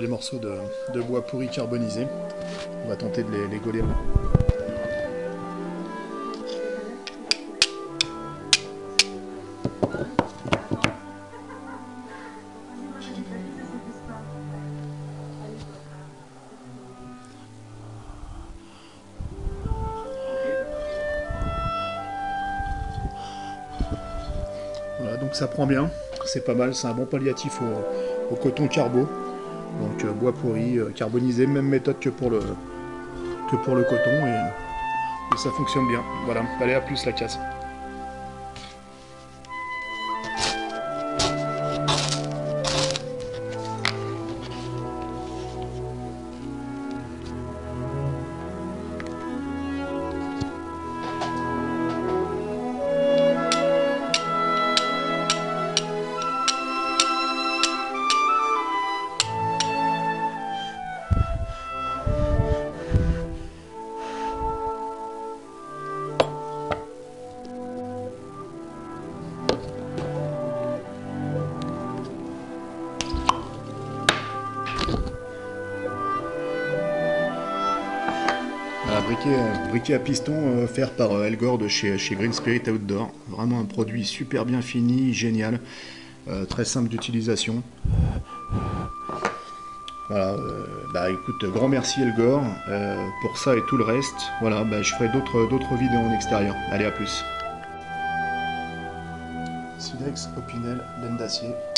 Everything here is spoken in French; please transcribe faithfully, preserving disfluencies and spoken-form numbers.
des morceaux de, de bois pourri carbonisé. On va tenter de les, les gauler. Voilà, donc ça prend bien, c'est pas mal, c'est un bon palliatif au, au coton carbo. Donc euh, bois pourri, euh, carbonisé, même méthode que pour le, que pour le coton, et, et ça fonctionne bien. Voilà, allez, à plus la casse. Voilà, briquet, briquet à piston euh, offert par euh, Elgor de chez, chez Green Spirit Outdoor. Vraiment un produit super bien fini, génial, euh, très simple d'utilisation. Voilà, euh, bah écoute, grand merci Elgor euh, pour ça et tout le reste. Voilà, bah, je ferai d'autres d'autres vidéos en extérieur. Allez, à plus. Silex, Opinel, laine d'acier.